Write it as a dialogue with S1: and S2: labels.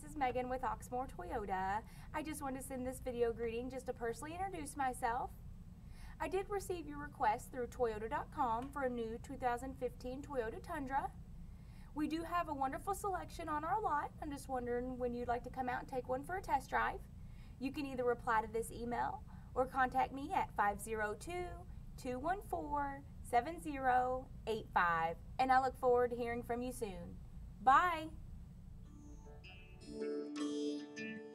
S1: this is Megan with Oxmoor Toyota. I just wanted to send this video greeting just to personally introduce myself. I did receive your request through Toyota.com for a new 2015 Toyota Tundra. We do have a wonderful selection on our lot. I'm just wondering when you'd like to come out and take one for a test drive. You can either reply to this email or contact me at 502-214-7085, and I look forward to hearing from you soon. Bye!